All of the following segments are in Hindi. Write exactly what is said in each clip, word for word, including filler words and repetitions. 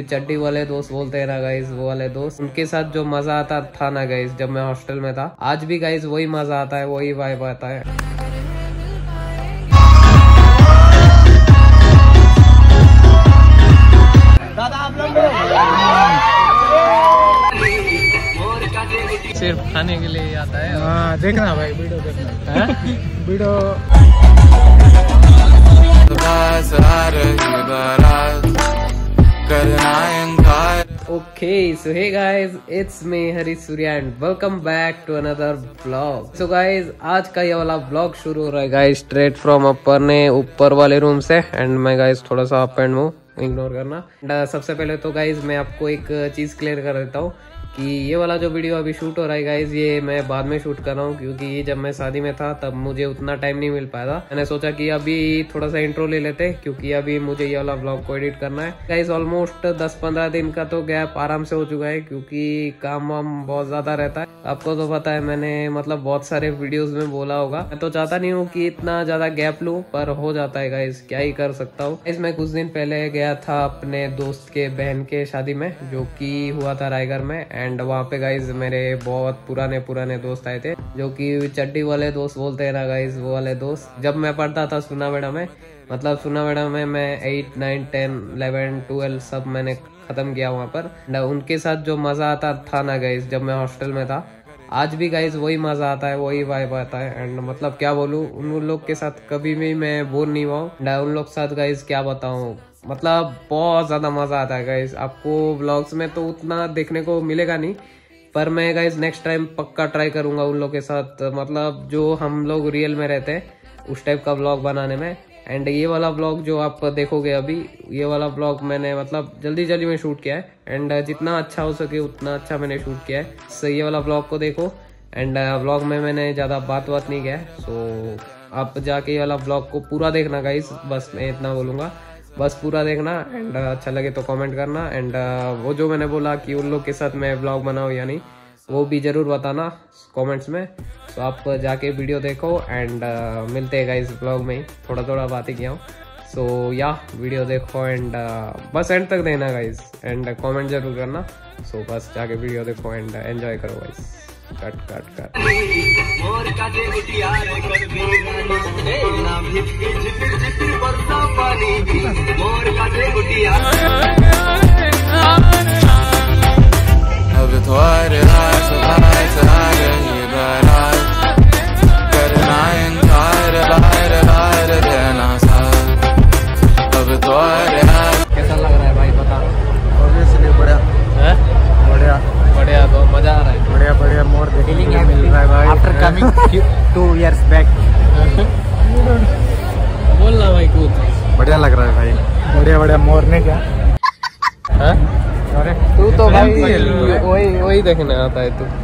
चड्डी वाले दोस्त बोलते हैं ना गाइस, वो वाले दोस्त, उनके साथ जो मजा आता था ना गाइस जब मैं हॉस्टल में था, आज भी गाइस वही मजा आता है, वही वाइब आता है। दादा आप लोग सिर्फ खाने के लिए ही आता है। हाँ देखना भाई, वीडियो देखना video. Okay so hey guys, it's me Hari Surya and welcome back to another blog. So guys आज का ये वाला ब्लॉग शुरू हो रहा है गाइस स्ट्रेट फ्रॉम अपर ने ऊपर वाले रूम से। एंड मैं गाइस थोड़ा सा अप एंड मूव इग्नोर करना। एंड सबसे पहले तो गाइज मैं आपको एक चीज क्लियर कर देता हूँ कि ये वाला जो वीडियो अभी शूट हो रहा है गाइज, ये मैं बाद में शूट कर रहा हूँ, क्योंकि जब मैं शादी में था तब मुझे उतना टाइम नहीं मिल पाया था। मैंने सोचा कि अभी थोड़ा सा इंट्रो ले लेते, क्योंकि अभी मुझे ये वाला व्लॉग को एडिट करना है गाइज। ऑलमोस्ट दस पंद्रह दिन का तो गैप आराम से हो चुका है, क्योंकि काम वाम बहुत ज्यादा रहता है। आपको तो पता है, मैंने मतलब बहुत सारे वीडियोज में बोला होगा। मैं तो चाहता नहीं हूँ कि इतना ज्यादा गैप लूँ, पर हो जाता है गाइज, क्या ही कर सकता हूँ। इसमें कुछ दिन पहले गया था अपने दोस्त के बहन के शादी में, जो कि हुआ था रायगढ़ में। एंड वहाँ पे गाइज मेरे बहुत पुराने पुराने दोस्त आए थे, जो कि चड्डी वाले दोस्त बोलते हैं ना गाइज, वो वाले दोस्त। जब मैं पढ़ता था सुनावेड़ा में, मतलब सुनावेड़ा में मैं eight nine ten eleven twelve सब मैंने खत्म किया वहाँ पर। उनके साथ जो मजा आता था ना गाइज जब मैं हॉस्टल में था, आज भी गाइज वही मजा आता है, वही वाइब आता है। एंड मतलब क्या बोलूँ, उन लोग के साथ कभी भी मैं बोर नहीं हुआ हूँ। उन लोग साथ गाइज क्या बताऊँ, मतलब बहुत ज्यादा मजा आता है गाइज। आपको व्लॉग्स में तो उतना देखने को मिलेगा नहीं, पर मैं गाइज नेक्स्ट टाइम पक्का ट्राई करूंगा उन लोग के साथ, मतलब जो हम लोग रियल में रहते हैं उस टाइप का व्लॉग बनाने में। एंड ये वाला व्लॉग जो आप देखोगे अभी, ये वाला व्लॉग मैंने मतलब जल्दी जल्दी में शूट किया है। एंड जितना अच्छा हो सके उतना अच्छा मैंने शूट किया है। सो ये वाला व्लॉग को देखो। एंड व्लॉग में मैंने ज़्यादा बात बात नहीं किया है, सो आप जाके ये वाला व्लॉग को पूरा देखना गाइज, बस मैं इतना बोलूँगा, बस पूरा देखना। एंड अच्छा लगे तो कमेंट करना। एंड वो जो मैंने बोला कि उन लोग के साथ मैं व्लॉग बनाऊँ या नहीं, वो भी ज़रूर बताना कमेंट्स में। तो आप जाके वीडियो देखो। एंड uh, मिलते हैं गाइस ब्लॉग में, थोड़ा थोड़ा बातें किया हूँ। सो या वीडियो देखो एंड uh, बस एंड तक देना गाइस, एंड कमेंट जरूर करना। सो so, बस जाके वीडियो देखो एंड एंजॉय करो गाइस। कट कट कट अब थोड़े रात रात आ गई बारात, करना इनकार बार बार देना साथ। अब थोड़े रात। कैसा लग रहा है भाई बता? ऑब्वियसली बढ़िया है, बढ़िया बढ़िया, तो मजा आ रहा है। बढ़िया बढ़िया मोर देखने को मिल रहा है भाई after coming two years back. बोल ना भाई कुछ। बढ़िया लग रहा है भाई, बढ़िया बढ़िया मोर ने क्या है? अरे तू तो भाई वही वही देखने आता है तू।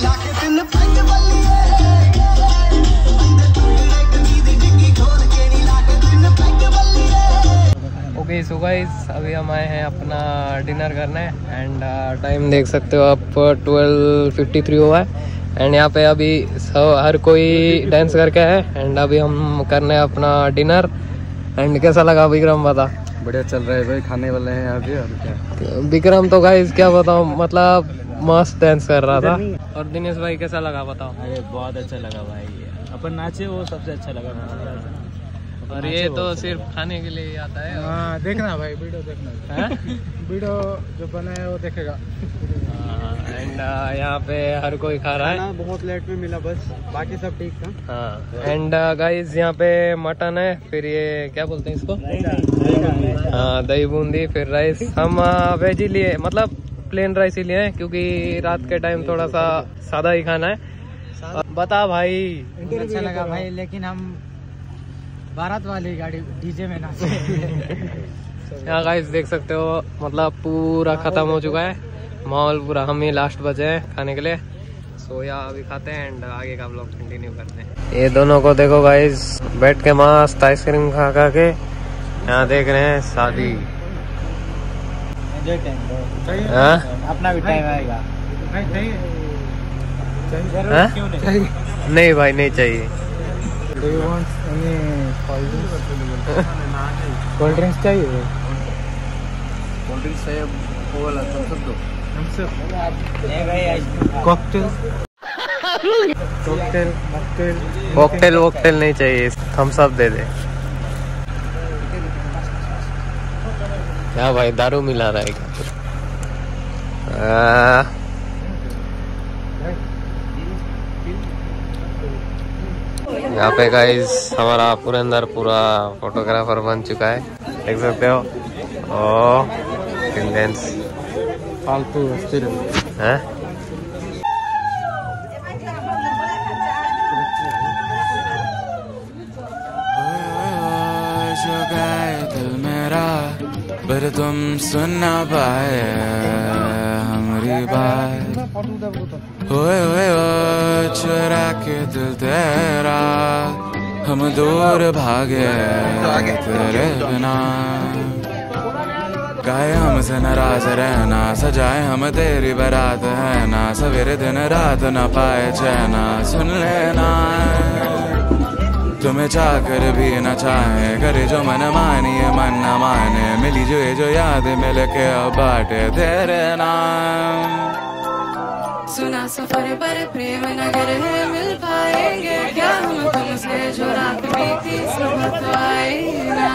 ओके सो गाइस अभी हम आए हैं अपना डिनर करने एंड टाइम देख सकते हो आप ट्वेल्व फिफ्टी थ्री हुआ है एंड यहाँ पे अभी सब हर कोई डांस करके है एंड अभी हम करने अपना डिनर एंड कैसा लगा विक्रम बता। बढ़िया चल रहा है भाई, खाने वाले हैं यहाँ पे और क्या। विक्रम तो गाइस क्या बताऊँ मतलब मस्त डांस कर रहा था। और दिनेश भाई कैसा लगा बताओ। अरे बहुत अच्छा लगा भाई, अपन नाचे वो सबसे अच्छा लगा। और ये तो सिर्फ खाने के लिए ही आता है। हाँ देखना भाई, वीडियो देखना, वीडियो जो बना है वो देखेगा। एंड यहाँ पे हर कोई खा रहा है। बहुत लेट में मिला बस, बाकी सब ठीक था। हाँ एंड गाइस यहाँ पे मटन है, फिर ये क्या बोलते हैं इसको, हाँ दही बूंदी, फिर राइस। हम वेज ही लिए मतलब प्लेन राइस ही लिए हैं क्योंकि रात के टाइम थोड़ा सा सादा ही खाना है। बता भाई। अच्छा लगा भाई, लेकिन हम बारात वाली गाड़ी डीजे में नाचे। यहाँ गाइस देख सकते हो मतलब पूरा खत्म हो चुका है माहौल पूरा, हम ही लास्ट बचे हैं खाने के लिए। सो यहाँ अभी खाते हैं एंड आगे का ब्लॉग कंटिन्यू करते हैं। ये दोनों को देखो गाइस बैठ के मस्त आइसक्रीम खा खा के यहाँ देख रहे हैं शादी। हाँ? अपना भी टाइम आएगा। नहीं भाई नहीं चाहिए। कोल्ड ड्रिंक्स चाहिए? कोल्ड ड्रिंक्स चाहिए, वो वाला थम्स अप दो। कॉकटेल कॉकटेल कॉकटेल वॉकटेल नहीं चाहिए, थम्स अप दे दे। क्या भाई दारू मिला रहा है क्या? यहाँ पे गाइस हमारा पुरंदर पूरा फोटोग्राफर बन चुका है, देख सकते हो। ओ इंटेंस फालतू हैं? दिल मेरा पर तुम सुन ना पाए हमारी बात। ओए ओए ओए चुरा के दिल तेरा हम दूर भागे तेरे बिना। गाए हमसे नाराज रहना, सजाए हम तेरी बारात है ना। सवेरे दिन रात न पाए चैना, सुन लेना तुम्हें चाह कर भी न चाहे, करे जो मन मानिए मन न माने। मिली जो ये जो याद मिल के अब बाटे तेरे नाम। सुना सफर पर प्रेम नगर है, मिल पाएंगे क्या हम तुमसे जो रात बीती सुबह तो आई ना।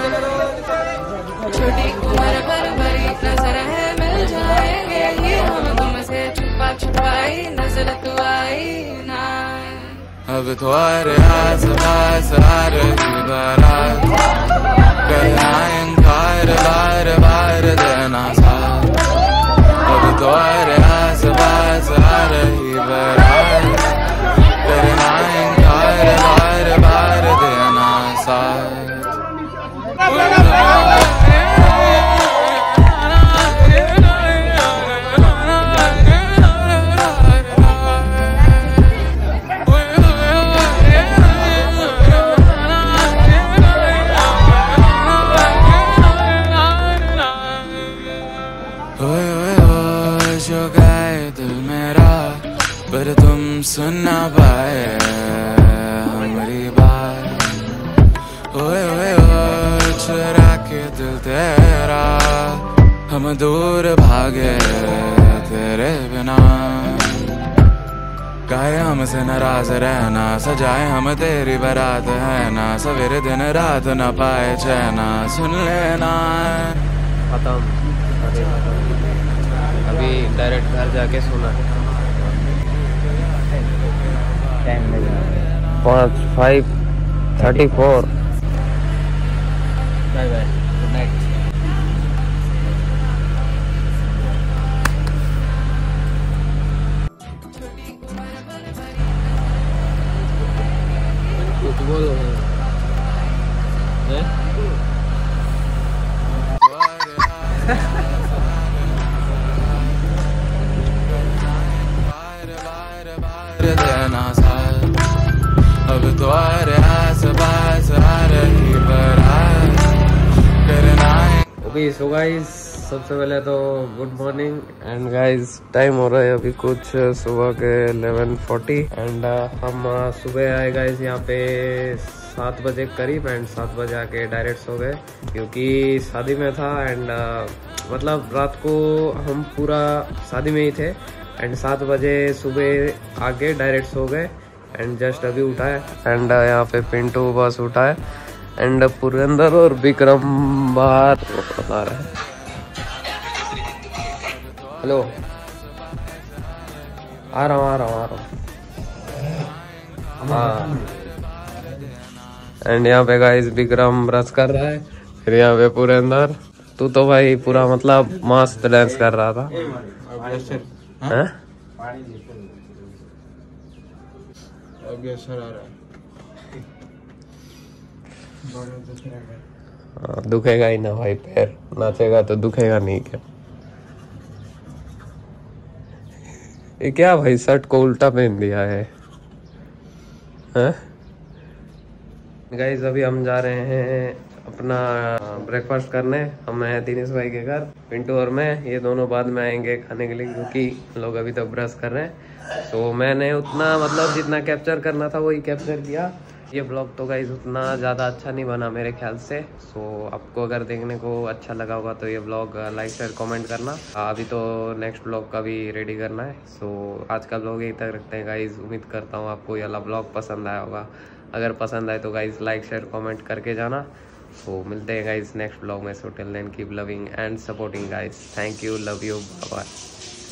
छोटी उम्र पर बड़ी नजर है, मिल जाएंगे ये हम तुमसे छुपा छुपाई नजर तो आई ना। अब तुम्हारे आस पास आ रही बारात, करना इनकार बार बार देना साथ। अब तुम्हारे आस पास आ रही बारात, करना इनकार बार बार देना साथ। पर तुम सुन ना पाए हमारी बात। ओए ओए ओए चुरा के दिल तेरा हम दूर भागे तेरे बिना। गाए हमसे नाराज रहना, सजाए हम तेरी बारात है ना। सवेरे दिन रात न पाए चैना, सुन लेना खत्म। अभी डायरेक्ट घर जाके सोना है। पाँच five thirty four. Bye bye, good night. कुछ बोलो बार देना साथ, अब तो आ रहा पास आ रही बारात करना है। अभी सो गाइस सबसे पहले तो good morning and guys time हो रहा है अभी कुछ सुबह के इलेवन फोर्टी एंड हम सुबह आए गाइस यहाँ पे सात बजे करीब एंड सात बजे आके डायरेक्ट सो गए क्योंकि शादी में था एंड मतलब रात को हम पूरा शादी में ही थे एंड सात बजे सुबह आके डायरेक्ट सो गए एंड जस्ट अभी उठा है एंड यहाँ पे पिंटू बस उठा है एंड पुरंदर और विक्रम बाहर आ रहा है। हेलो आ रहा हूँ आ रहा हूँ आ रहा हूँ हाँ। एंड यहाँ पे गाइस विक्रम ब्रश कर रहा है, फिर यहाँ पे पुरंदर तू तो भाई पूरा मतलब मस्त डांस कर रहा था हैं? हाँ, दुखेगा ही ना भाई, पैर नाचेगा तो दुखेगा नहीं क्या। ये क्या भाई शर्ट को उल्टा पहन दिया है हैं? गाइस अभी हम जा रहे हैं अपना ब्रेकफास्ट करने, हम हैं दिनेश भाई के घर, पिंटू और मैं, ये दोनों बाद में आएंगे खाने के लिए क्योंकि लोग अभी तक ब्रश कर रहे हैं। सो मैंने उतना मतलब जितना कैप्चर करना था वही कैप्चर किया। ये ब्लॉग तो गाइस उतना ज़्यादा अच्छा नहीं बना मेरे ख्याल से। सो आपको अगर देखने को अच्छा लगा होगा तो ये ब्लॉग लाइक शेयर कमेंट करना। अभी तो नेक्स्ट ब्लॉग का भी रेडी करना है। सो आज का ब्लॉग यहीं तक रखते हैं गाइस। उम्मीद करता हूँ आपको ये वाला ब्लॉग पसंद आया होगा। अगर पसंद आए तो गाइस लाइक शेयर कमेंट करके जाना। सो मिलते हैं गाइस नेक्स्ट ब्लॉग में। So till then keep loving and supporting guys. Thank you, love you, bye bye.